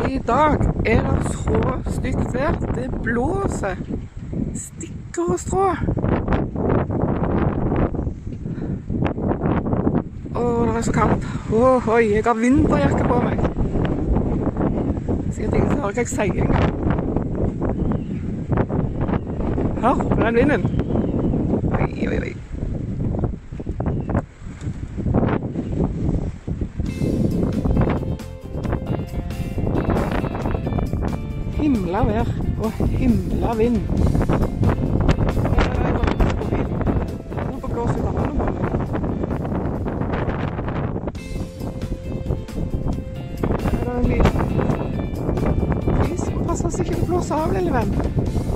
I dag er det så stygt vær. Det blåser stikker og strå. Åh, det er så kaldt. Oi, jeg har vinterjakke på meg. Sikkert ingen hører hva jeg sier engang. Hør på den vinden. Oi. Himla vær og himla vind. Nå får gås ut av hånden på meg. Det er en liten is. Passer sikkert å blåse av, lille venn.